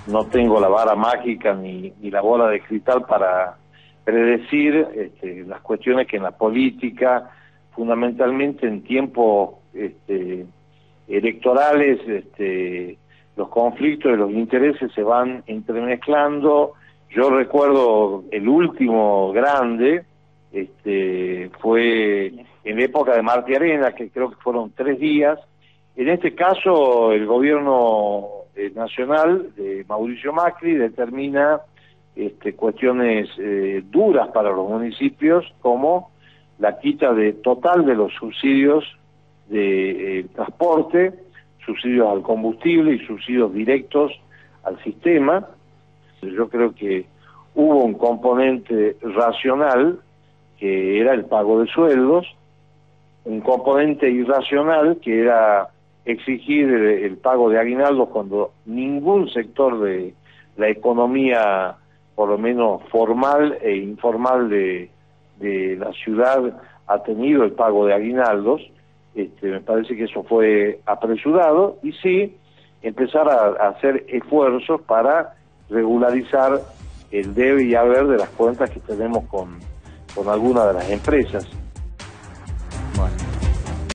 no tengo la vara mágica ni la bola de cristal para predecir las cuestiones que en la política, fundamentalmente en tiempos electorales, los conflictos y los intereses se van entremezclando. Yo recuerdo el último grande, fue en la época de Martí Arenas, que creo que fueron 3 días. En este caso, el gobierno nacional de Mauricio Macri determina cuestiones duras para los municipios, como la quita total de los subsidios de transporte, subsidios al combustible y subsidios directos al sistema. Yo creo que hubo un componente racional, que era el pago de sueldos, un componente irracional, que era exigir el pago de aguinaldos cuando ningún sector de la economía, por lo menos formal e informal de la ciudad, ha tenido el pago de aguinaldos. Me parece que eso fue apresurado, y sí empezar a hacer esfuerzos para regularizar el debe y haber de las cuentas que tenemos con algunas de las empresas.